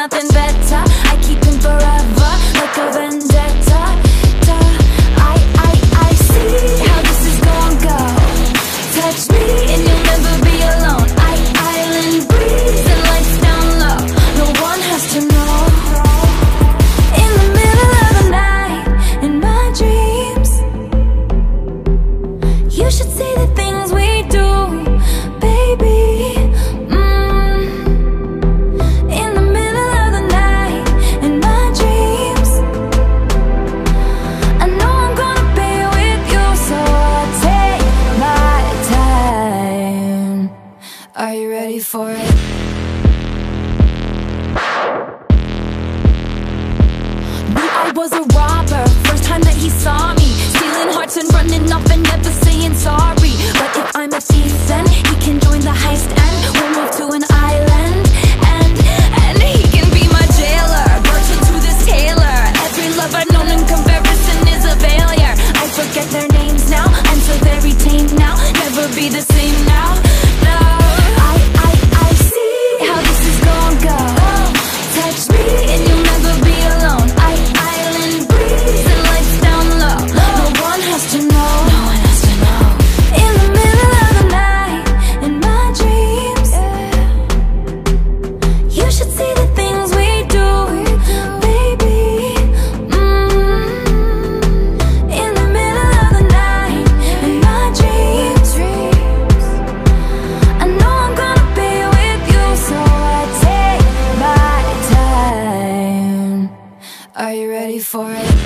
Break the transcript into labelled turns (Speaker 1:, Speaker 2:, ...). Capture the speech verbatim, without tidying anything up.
Speaker 1: nothing better. I keep him forever, like a vendetta-ta. I, I, I see how this is gonna go. Touch me and you'll never be alone. I, island breeze and lights down low. No one has to know. In the middle of the night, in my dreams, you should see the things we do, baby. Mm. In the middle of the night, in my dreams, I know I'm gonna be with you, so I'll take my time. Are you ready for it? Knew I was a robber, first time that he saw me, stealing hearts and running off and never saying sorry. But if I'm a thief then he can join the heist and we'll move to an island. And, and he can be my jailer, virgin to this tailor. Every love I've known in comparison is a failure. I forget their names now, I'm so very tame now. Never be the same now, no. I, I, I see how this is gonna go. Touch me and you'll never be alone. I, island breeze and lights down low. No one has to know. No one has to know. In the middle of the night, in my dreams, you should see the things we do, baby. Mm. In the middle of the night, in my dreams, I know I'm gonna be with you, so I take my time. Are you ready for it?